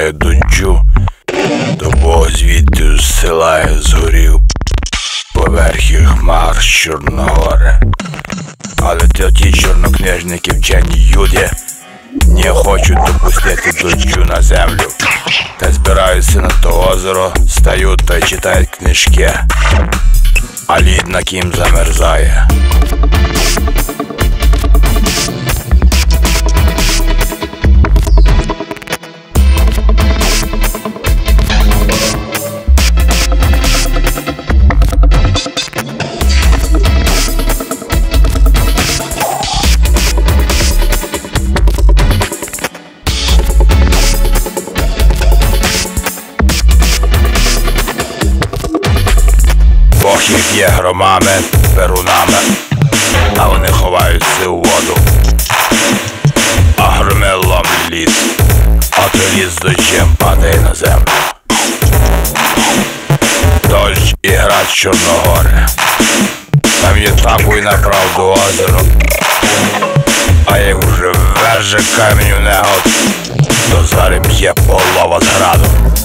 шукаю дончу, до Бога звідти зсилає згорів поверхі хмар з Чорногори. Але ті чорнокнижники вчені юди не хочуть допустити дончу на землю. Та збираються на то озеро, стають та й читають книжки, а лід на кім замерзає. Бог їх є громами, перунами, а вони ховаються у воду. А громи ломлять ліс, а то ліс дощем падає на землю. Дощ і град з Чорногори, там є таку і направду озеро. А як вже верже камінь у негод, то зараз б'є полова з градом.